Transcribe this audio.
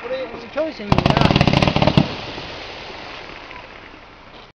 これ、チョイスになら